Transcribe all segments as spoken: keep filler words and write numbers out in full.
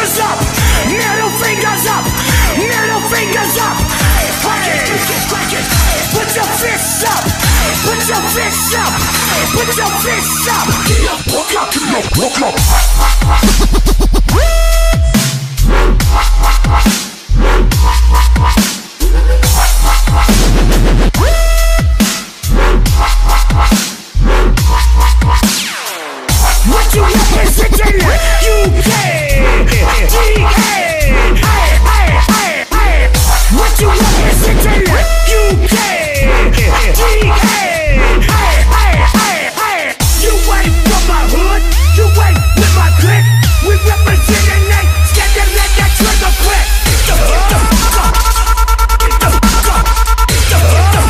fingers up, middle fingers up, middle fingers up. Crank it, crank it. Put your fists up, put your fists up, put your fists up. Get up, walk up, get up, walk up. What you representing? U K, D A, hey, hey, hey, hey. What you representing? U K, D A, hey, hey, hey, hey. You ain't from my hood, you ain't with my clique. We representing that, scared to let that trigger quick. Get the fuck up, get the fuck up, get the fuck up,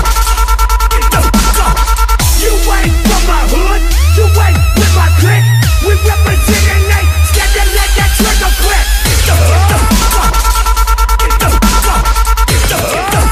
get the fuck up. You ain't from my hood, you ain't with my clique. We representing that, scared to let that trigger quick. Get the fuck up, get the fuck up, get the fuck up,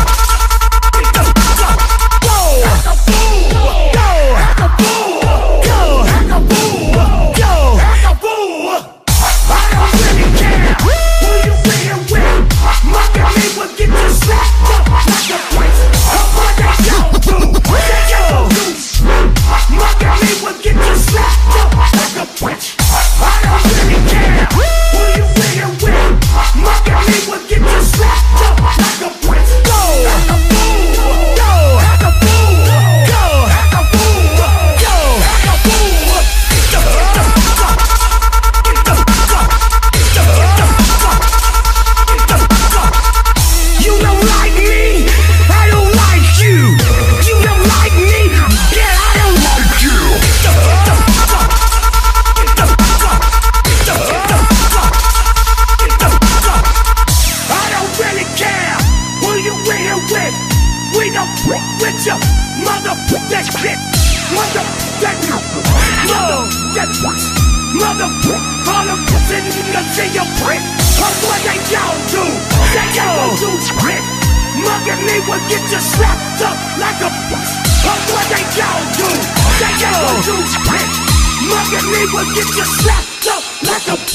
get the fuck up. Go, hack a fool, go, hack a fool, go, hack a fool, go, hack a fool. I don't really care who you being with. Mugging me will get you slapped up like a prince. Come on, they y'all do, they y'all do. Mugging me will get you slapped up like a prince. I don't really care who you being with. Mugging me will get you slapped up like a prince. Go, hack a fool, go, hack a fool, go, hack a fool, go, hack a fool. Get the fuck up, get the fuck up, get the fuck up, get the fuck up. You don't like me, I don't like you. You don't like me, yeah, I don't like you. Get the fuck up, get the fuck up, get the fuck up, get the fuck up. I don't really care who you in with. We don't fuck with you, mother that shit. Mother that mother that mother all the pussy niggas in your prick. But what they y'all do? They y'all do trick. Mugging me will get you slapped up like a puss. But what they y'all do? They y'all do trick. Mugging me will get you slapped up like a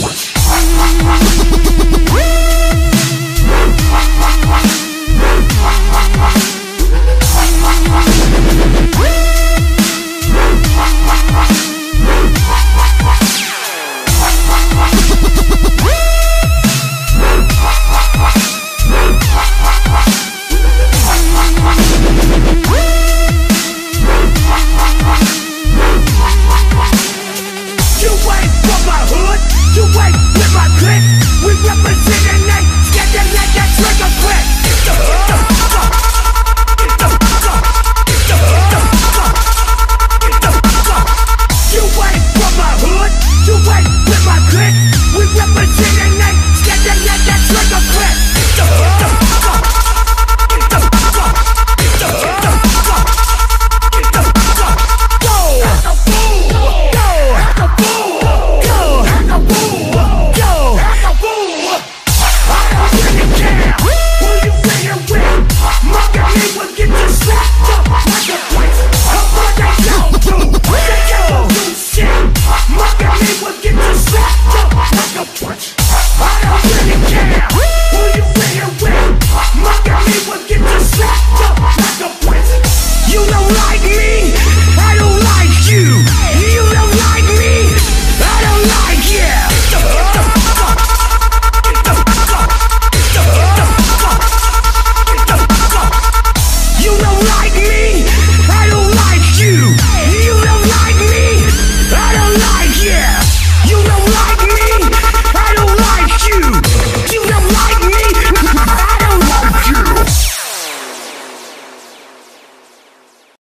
puss.